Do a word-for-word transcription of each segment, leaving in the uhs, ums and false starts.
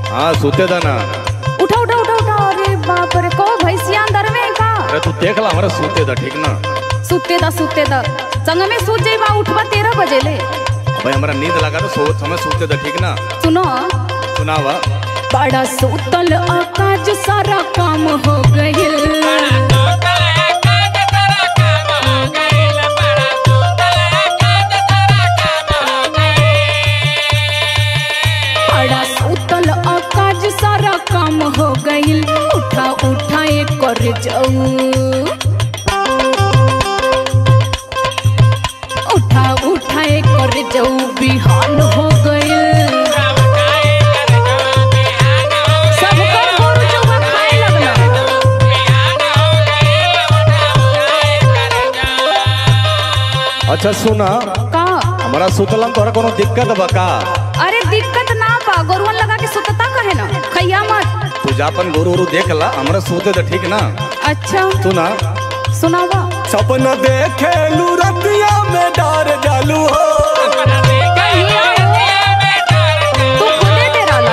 हाँ सूते दा ना। उठा उठा उठा उठा। अरे बाप रे को भैंसिया अंदर में का। अरे तू देख ला हमारा सूते दा ठीक ना। सूते दा सूते दा संग में सूत जाइबा उठवा तेरह बजे ले। भाई हमारा नींद लगा तो सो समय सूते दा ठीक ना। सुनो सुनावा। बड़ा सूतल आकाज सारा काम हो गइल। बड़ा सूतल आकाज सारा काम हो गइल। उठा उठा एक कर जाऊ उठा उठा एक कर जाऊ बिहान हो गइल। अच्छा सुना का हमारा सुतलन तोरा कोनो दिक्कत बा का? अरे दिक्कत ना बा गोरुवन लगा के सुतता कहे ना खैया मत। तू जापन गोरू गोरू देख ला हमारा सूते दा ठीक ना। अच्छा सुना सुनावा। सपना देखे लू रतिया में डर जालू हो। तू खुदे तेरा ला।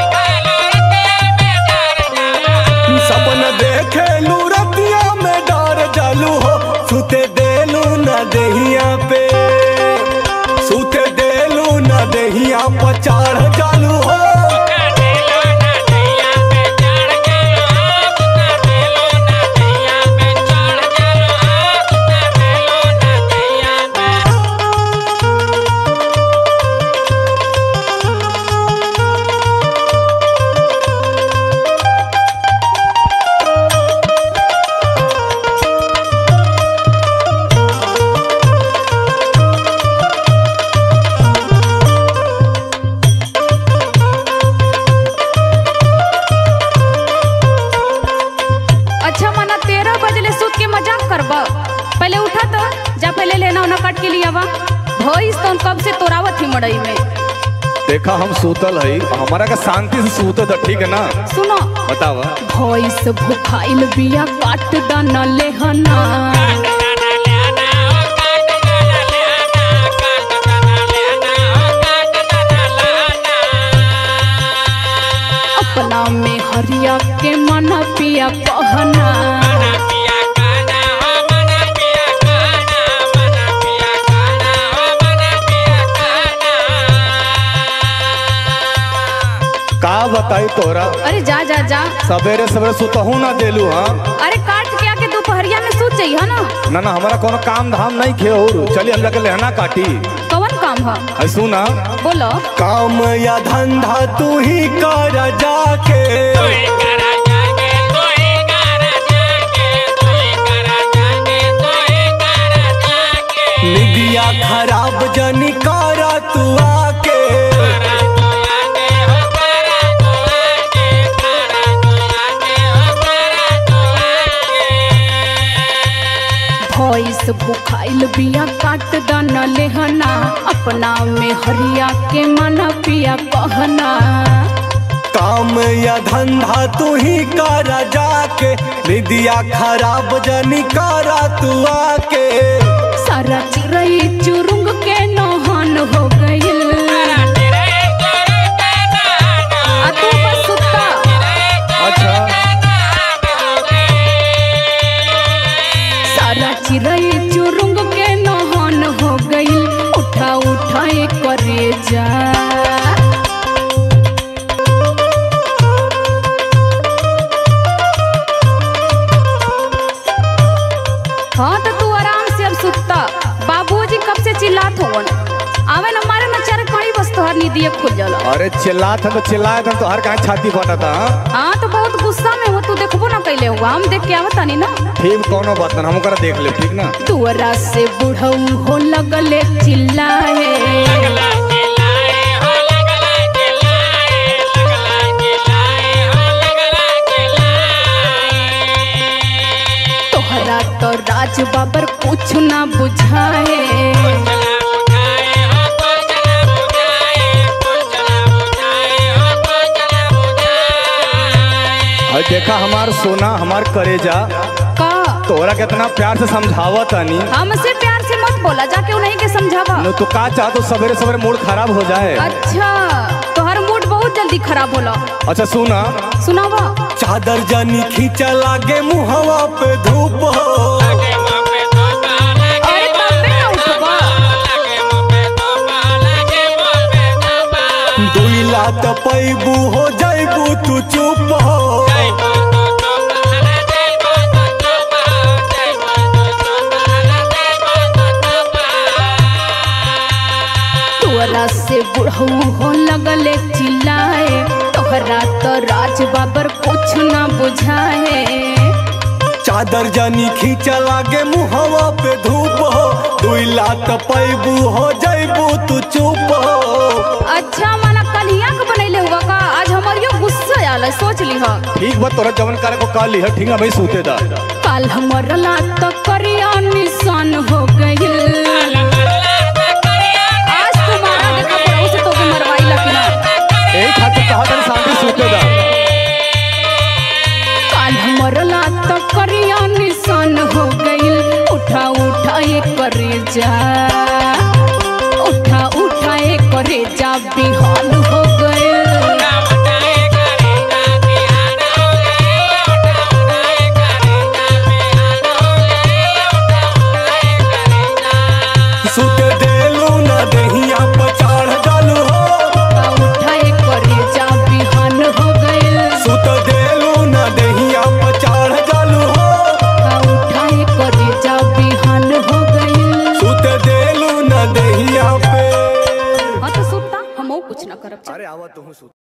सपना देखे लू रतिया में डर जालू हो। सूते देलू ना देहिया पे सूते देलू ना देहिया पर चढ़ जालू हो। पहले उठा तो जा पहले लेना उना काट के लिया वा भैंस तो कब से तोरावत ही मड़ई में। देखा हम सूतल है हमारा का शांति से सूते दा ठीक है ना। सुनो बतावा। भैंस भूखाइल बिया काट दाना लेहना। अपना में हरिया के मना पिया कहना। का बताई तोरा। अरे जा जा जा सवेरे सवेरे सुतहू ना देलू। हाँ अरे काट के आके दोपहरिया में सूत जाइए ना। ना ना हमारा कोनो काम धाम नहीं खे और चलिए हम जाके लहना काटी। कौन काम है? सुना बोलो। काम या धंधा तू ही कर जाके। निदिया खराब जनी कर तू आके। भैंस भूखाइल बिया काट दाना लेहना। अपना में हरिया के मना पिया कहना। काम या धंधा तू ही कर जाके। निदिया खराब जनी कर तू आके। सारा चिड़ै चुरुंग के नौहन हो गइल। आ तू बस सुता। अच्छा सारा चिड़ै चुरुंग के नौहन हो गइल। उठा उठा करे जा। हाँ तो तू आराम से अब सुता। बाबूजी कब से चिल्लात होवन आवे न मारे न चार कड़ी बस तोहर नींदिए खुल जाला। अरे चिल्लात है तो चिल्लाए था तो हर कहाँ छाती फटा। हाँ तो बहुत गुस्सा में हो तू देखबो ना कैले हुआ हम देख के आवत नहीं ना। ठीक कोनो बात ना हम करा देख ले ठीक ना। तुअरा से बुढ़ऊ हो लगले चिल्लाए। तोहरा तो राज बाबर कुछ ना बुझाए। देखा हमार सोना हमार करेजा का तोरा कितना प्यार से समझावा तानी। हमसे प्यार से मत बोला जाके उन्हीं के समझावा। नो तो का चाह तो सवेरे सवेरे मूड खराब हो जाए। अच्छा तोहर मूड बहुत बहुत जल्दी खराब होला। अच्छा सुना सुनावा। चादर जानी खींचा लागे मुहवा पे धूप हो। अरे तबे ना उठबा। दुई लात पैबू हो जाइबू तू चुप हो। तोरा से बुढ़ऊ हो लगले चिल्लाए, तोहरा तो राज बाबर कुछ ना बुझाए। चादर जानी खींचा लागे मुहवा पे धूप हो। दुई लात पैबू हो जाइबू तू चुप हो। अच्छा माना कलिया के बनैले हुआ का, आज हमारियो गुस्सा आला, सोच लीहा। ठीक बात तोरा जवन करे को काली है ठींगा भाई सूते दा। काल हमरला तो करिया निशान हो गइल। आज तुम्हारा देखा पड़ोस से तो के मरवाई लखना। एक हाथ कहा तेरे सामने सूते दा। काल हमरला तो करिया निशान हो गइल। उठा उठा ये करे जा, उठा उठा ये करे जा, बिहान हो गइल। सूते देलू ना दहिया पचाड़ डालू हो। उठा ये करे जा, बिहान हो गइल। सूत देलू ना दहिया पचाड़ डालू हो। उठा ये करे जा, बिहान हो गइल। सूत देलू ना दहिया पे। हाँ तो सुता, हमहू कुछ ना करब। अरे आवा तू सूत।